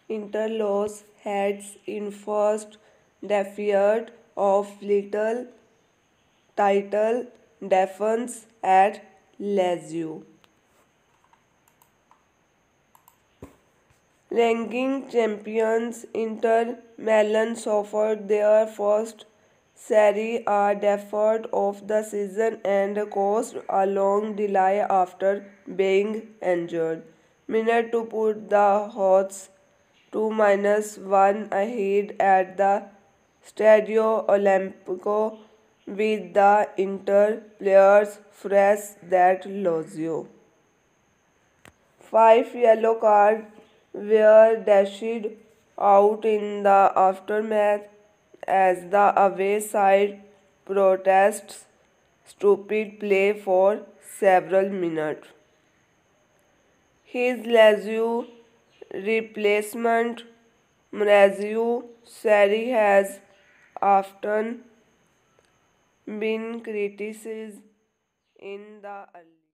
Interlos heads in first defeat of little title defense at Lazio. Ranking champions Inter Milan suffered their first Serie A defeat of the season and caused a long delay after being injured. Minute to put the Hawks 2-1 ahead at the Stadio Olimpico with the Inter players fresh that Lazio. Five yellow cards were dashed out in the aftermath as the away side protests stupid play for several minutes. His Lazio replacement Maurizio Sarri has often been criticized in the early